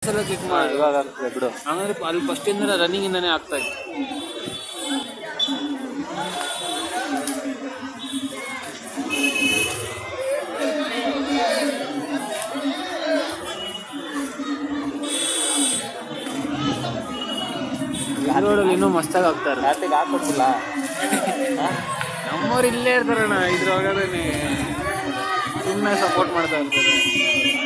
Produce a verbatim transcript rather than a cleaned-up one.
ಸಲ ಕ್ಲಿಕ್ ಮಾಡಿ ಇವಾಗ ಆಗ್ತದೆ ಬಿಡು. ಹಂಗಂದ್ರೆ ಅಲ್ಲಿ ಫಸ್ಟಿಂದ ರನ್ನಿಂಗ್ ಇಂದಾನೆ ಆಗ್ತಾ ಇತ್ತು. ರೋಡಲ್ಲಿ ಇನ್ನೂ ಮಸ್ತಾಗಿ ಆಗ್ತಾರೆ. ಕಾರ್ತಿಕ್ ಹಾಕೊಟ್ಟಿಲ್ಲ ನಮ್ಮವ್ರು ಇಲ್ಲೇ ಇರ್ತಾರಣ್ಣ, ಇದ್ರೊಳಗಡೆ ಸುಮ್ಮನೆ ಸಪೋರ್ಟ್ ಮಾಡ್ತಾ ಇರ್ತಾರೆ.